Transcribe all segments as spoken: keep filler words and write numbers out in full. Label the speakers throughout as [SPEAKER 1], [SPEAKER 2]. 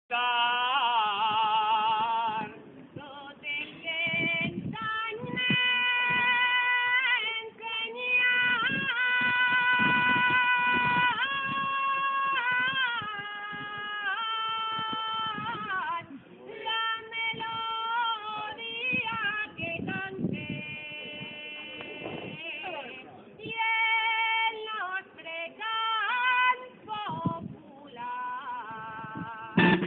[SPEAKER 1] Tú te intentas enseñar la melodía que canté y en nuestro canto popular.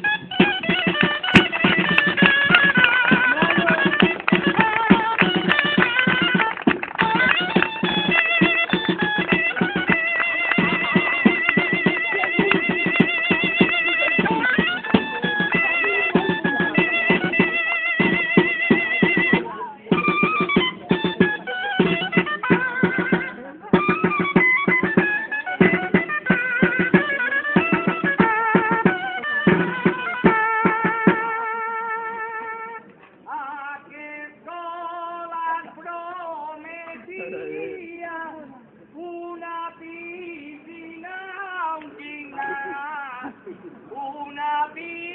[SPEAKER 1] Una piscina, un gimnasio, una piscina.